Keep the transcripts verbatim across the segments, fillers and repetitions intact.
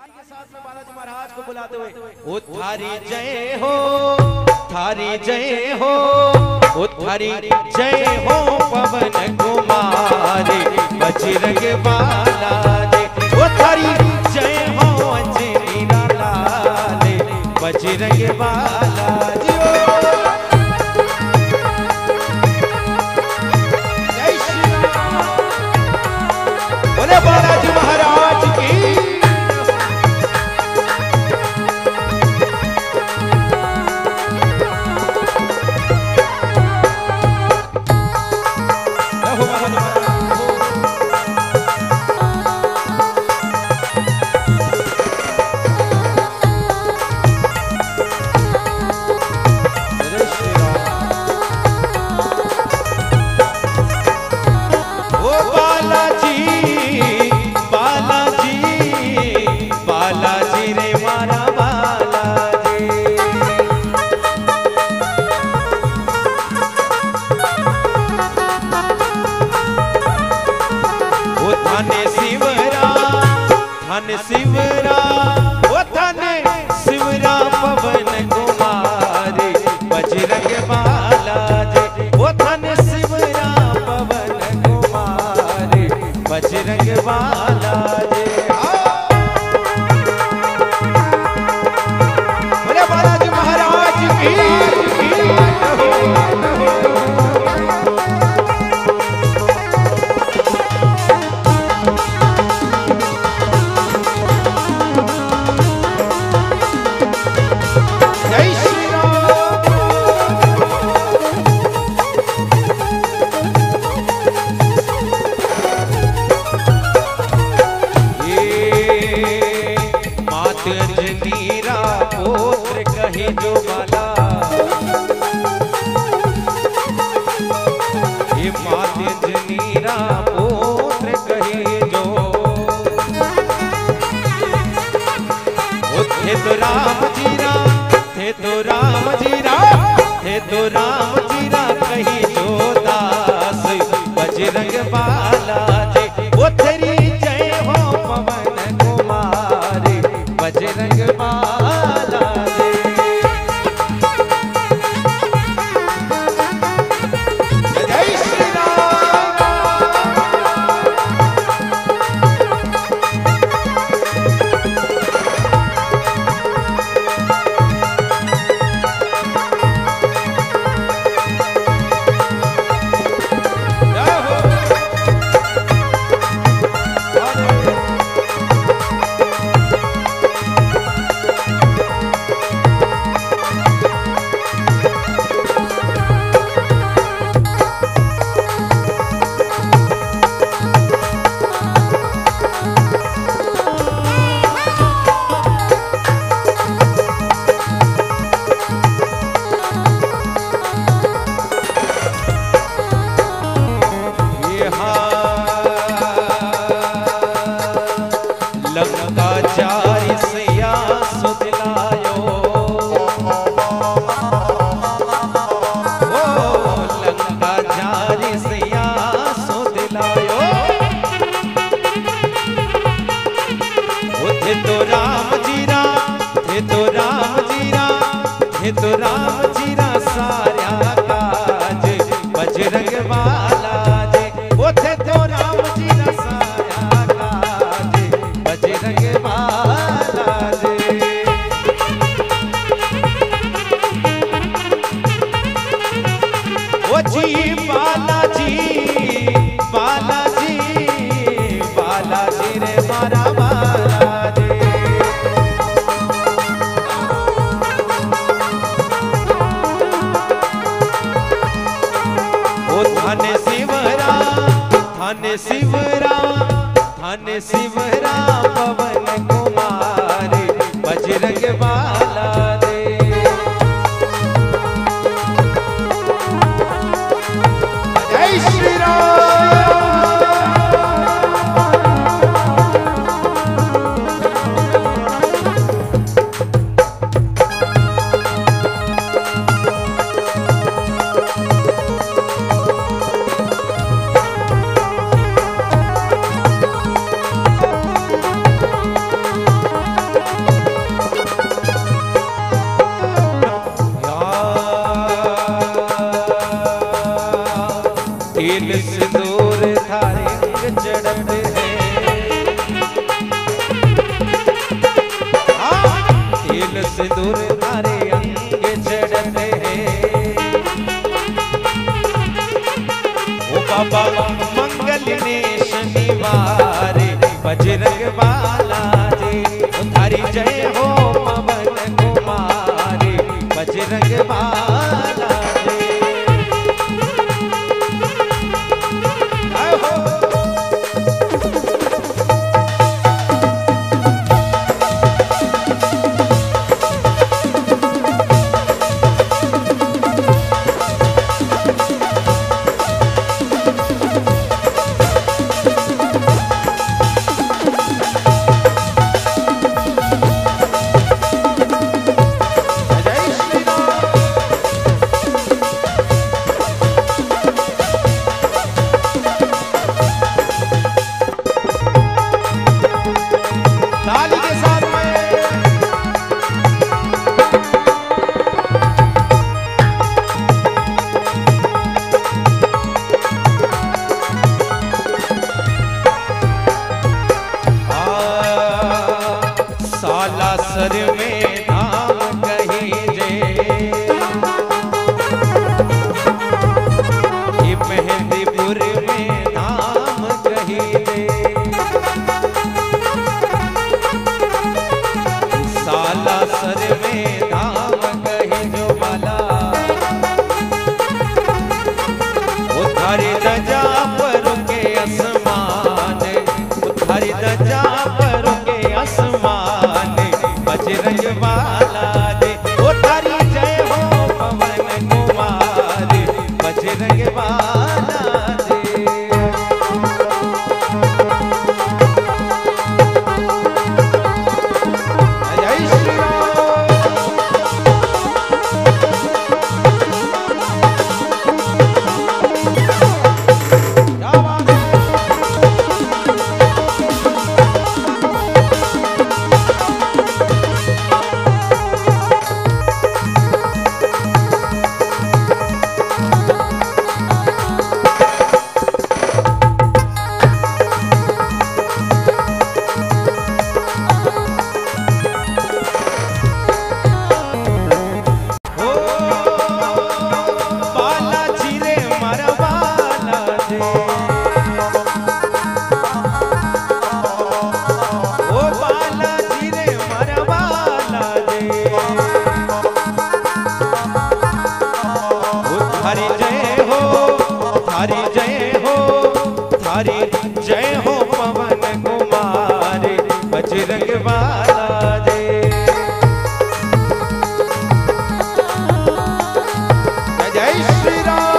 आइए साथ में बालाजी महाराज को बुलाते हुए। ओ थारी जय हो, थारी जय हो, ओ थारी जय हो पवन कुमारी बजरंग बाला रे। ओ थारी जय हो अंजनी लाले बजरंग बाला जी। जय श्री राम, बोले बालाजी महाराज की। धन शिवरा, ओ धन शिवरा पवन कुमारी बजरंग बाला जी। ओ धन शिवरा पवन कुमारी बजरंग बाला जी। बोले बालाजी महाराज की। जनीरा पुत्र कहे जो बाला, ये मात जनीरा पुत्र कहे जो। थे तो राम जीरा, थे तो राम जीरा, थे तो राम जीरा कही जो दास बजरंग बाला जी। वो तेरी जय हो पवन कुमारी बजरंग बाला जी। जय श्री राम, जय हो। लंकाचारी सैया सुदिलायो, ओ लंकाचारी सैया सुदिलायो। थे तो राम जीरा, थे तो राम जीरा, थे तो राम जीरा सारा काज बजरंग बाला जी। ओ थे तो राम जीरा सारा काज बजरंग बाला जी। ओ जी बालाजी, बालाजी, बालाजी रे मारा बालाजी। ओ धन शिवरा, धन शिवरा, धन शिवरा पवन कुमारी बजरंग बाला रे। जय श्री राम। सिंदूर तारे अंग चढ़ते हैं। ओ बाबा मंगल ने शनिवार बजरंग बाला जी, थारी जय हो पवन कुमारी बजरंग बाला जी। सर में धाम कहीं जे, ये मेहंदीपुर में धाम कहीं जे, साला सर में धाम कहीं जो बाला, उधारी दजा पर के आसमान, उधारी दजा पर के आसमान बजरंग बाला दे, ओ तारी जय हो पवन कुमार बजरंग बाला दे। जय श्री थारी जय हो, थारी जय हो, थारी जय हो पवन कुमार बजरंग बाला दे। जय श्री राम।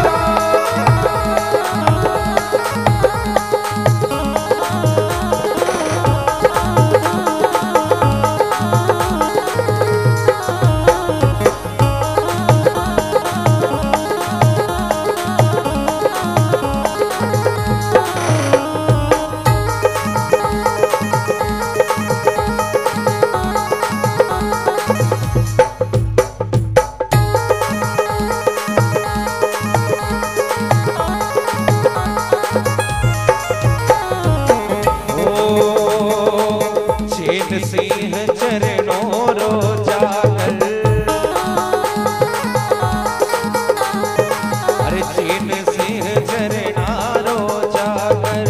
सिंह चरणों रो जाकर, अरे चीन सिंह चरणा रो जाकर,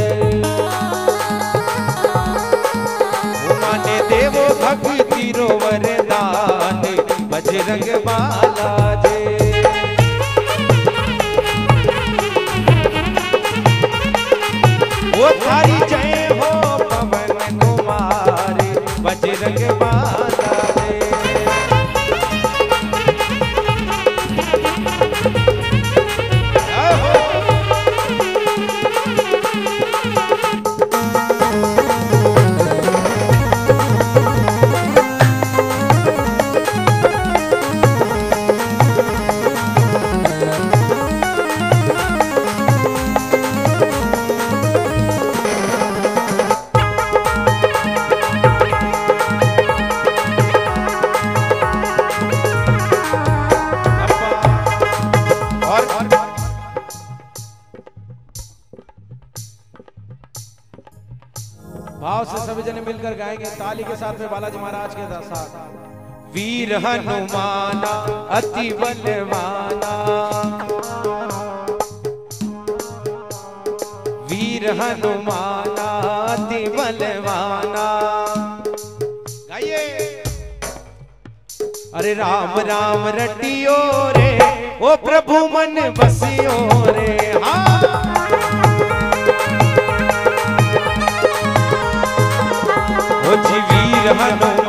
माने देवो भक्ति रो वरदान बजरंग बाला दे। वो थारी जय हो पवन कुमार बजरंग बाला दे। भाव से सभी जने मिलकर गाएंगे ताली के साथ में बालाजी महाराज के साथ। वीर हनुमाना अति बलवाना, वीर हनुमाना अति बलवाना। गाइए। अरे राम राम रटियो रे ओ प्रभु मन बसियो रे। हाँ ओ जी वीर हनुमान